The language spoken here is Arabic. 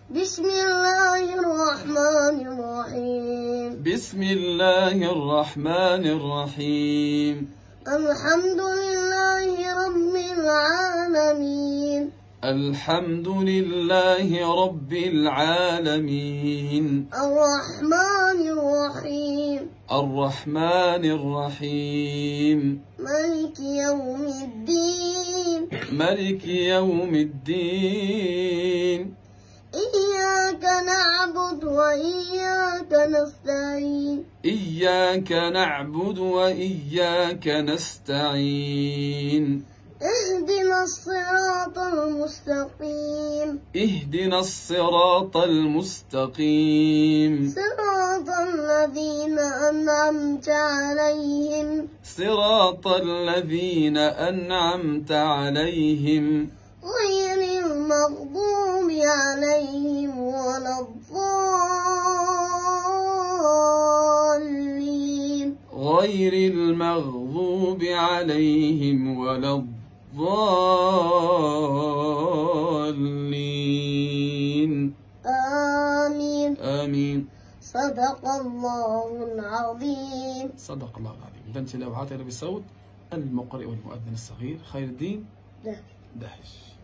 بسم الله الرحمن الرحيم. بسم الله الرحمن الرحيم. الحمد لله رب العالمين. الحمد لله رب العالمين. الرحمن الرحيم. الرحمن الرحيم. مالك يوم الدين. ملك يوم الدين. إياك نعبد وإياك نستعين. إياك نعبد وإياك نستعين. اهدنا الصراط المستقيم. اهدنا الصراط المستقيم. صراط الذين أنعمت عليهم. صراط الذين أنعمت عليهم. غير المغضوب عليهم ولا الضالين. غير المغضوب عليهم ولا الضالين. آمين. آمين. صدق الله العظيم. صدق الله العظيم. إذا تلاوة عاطرة بصوت المقرئ والمؤذن الصغير خير الدين ده. دهش.